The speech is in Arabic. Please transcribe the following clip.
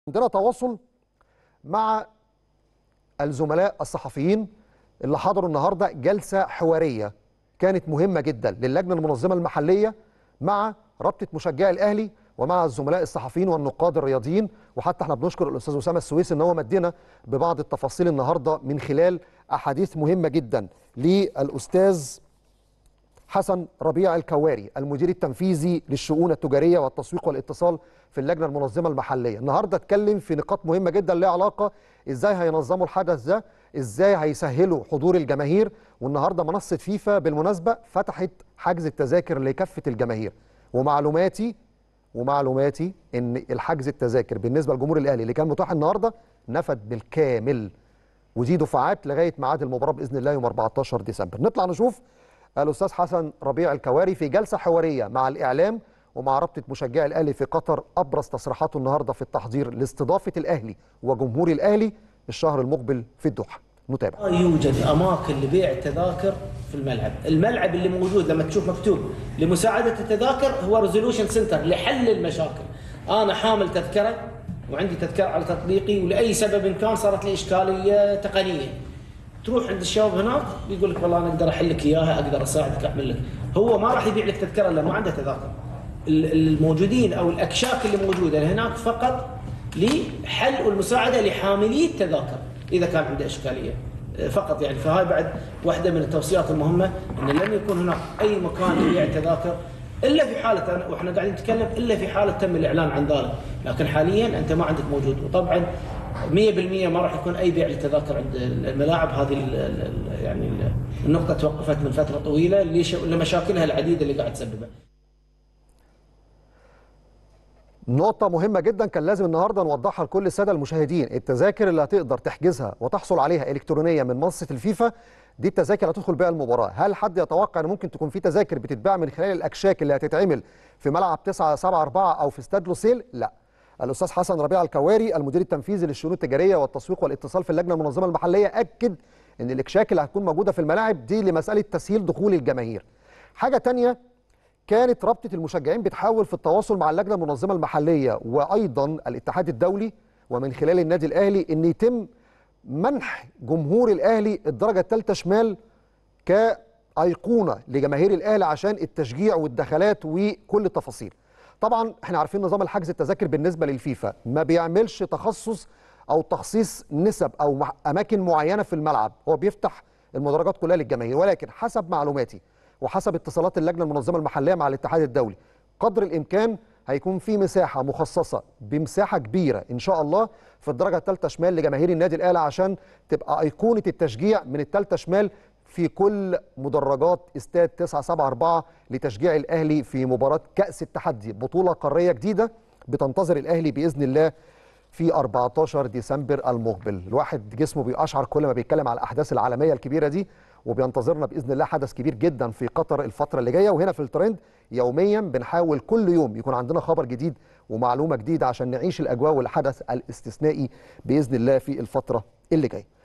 عندنا تواصل مع الزملاء الصحفيين اللي حضروا النهارده جلسه حواريه كانت مهمه جدا للجنه المنظمه المحليه مع رابطه مشجعي الاهلي ومع الزملاء الصحفيين والنقاد الرياضيين. وحتى احنا بنشكر الاستاذ اسامه السويسي ان هو مدينا ببعض التفاصيل النهارده من خلال احاديث مهمه جدا للاستاذ حسن ربيع الكواري المدير التنفيذي للشؤون التجاريه والتسويق والاتصال في اللجنه المنظمه المحليه. النهارده اتكلم في نقاط مهمه جدا ليها علاقه ازاي هينظموا الحدث ده، ازاي هيسهلوا حضور الجماهير. والنهارده منصه فيفا بالمناسبه فتحت حجز التذاكر لكافه الجماهير، ومعلوماتي ان الحجز التذاكر بالنسبه لجمهور الاهلي اللي كان متاح النهارده نفد بالكامل، ودي دفعات لغايه ميعاد المباراه باذن الله يوم 14 ديسمبر. نطلع نشوف الأستاذ حسن ربيع الكواري في جلسة حوارية مع الإعلام ومع رابطة مشجعي الأهلي في قطر، أبرز تصريحاته النهاردة في التحضير لاستضافة الأهلي وجمهور الأهلي الشهر المقبل في الدوحة. نتابع. يوجد أماكن لبيع التذاكر في الملعب اللي موجود لما تشوف مكتوب لمساعدة التذاكر هو ريزولوشن سنتر لحل المشاكل. أنا حامل تذكرة وعندي تذكرة على تطبيقي ولأي سبب كان صارت لي إشكالية تقنية، تروح عند الشباب هناك بيقول لك والله انا اقدر احل لك اياها، اقدر اساعدك اعمل لك. هو ما راح يبيع لك تذكره الا ما عنده تذاكر. الموجودين او الاكشاك اللي موجوده هناك فقط لحل والمساعده لحاملي التذاكر اذا كان عنده اشكاليه فقط يعني. فهاي بعد واحده من التوصيات المهمه، ان لن يكون هناك اي مكان لبيع التذاكر الا في حاله واحنا قاعدين نتكلم الا في حاله تم الاعلان عن ذلك، لكن حاليا انت ما عندك موجود. وطبعا 100% ما راح يكون اي بيع للتذاكر عند الملاعب. هذه يعني النقطه توقفت من فتره طويله لمشاكلها العديده اللي قاعد تسببها. نقطة مهمة جدا كان لازم النهارده نوضحها لكل السادة المشاهدين. التذاكر اللي هتقدر تحجزها وتحصل عليها إلكترونيا من منصة الفيفا دي التذاكر اللي هتدخل بيها المباراة. هل حد يتوقع ان ممكن تكون في تذاكر بتتباع من خلال الأكشاك اللي هتتعمل في ملعب 974 أو في استاد لوسيل؟ لا. الأستاذ حسن ربيع الكواري المدير التنفيذي للشؤون التجارية والتسويق والاتصال في اللجنة المنظمة المحلية أكد ان الأكشاك اللي هتكون موجودة في الملاعب دي لمسألة تسهيل دخول الجماهير. حاجة تانية، كانت رابطة المشجعين بتحاول في التواصل مع اللجنة المنظمة المحلية وأيضا الاتحاد الدولي ومن خلال النادي الأهلي أن يتم منح جمهور الأهلي الدرجة الثالثة شمال كأيقونة لجماهير الأهلي عشان التشجيع والدخلات وكل التفاصيل. طبعا احنا عارفين نظام الحجز التذاكر بالنسبة للفيفا ما بيعملش تخصص أو تخصيص نسب أو أماكن معينة في الملعب، هو بيفتح المدرجات كلها للجماهير. ولكن حسب معلوماتي وحسب اتصالات اللجنة المنظمة المحلية مع الاتحاد الدولي قدر الإمكان هيكون في مساحة مخصصة بمساحة كبيرة إن شاء الله في الدرجة الثالثة شمال لجماهير النادي الأهلي عشان تبقى أيقونة التشجيع من الثالثة شمال في كل مدرجات استاد 974 لتشجيع الأهلي في مباراة كأس التحدي، بطولة قارية جديدة بتنتظر الأهلي بإذن الله في 14 ديسمبر المقبل. الواحد جسمه بيقشعر كل ما بيتكلم على الأحداث العالمية الكبيرة دي، وبينتظرنا باذن الله حدث كبير جدا في قطر الفتره اللي جايه. وهنا في الترند يوميا بنحاول كل يوم يكون عندنا خبر جديد ومعلومه جديده عشان نعيش الاجواء والحدث الاستثنائي باذن الله في الفتره اللي جايه.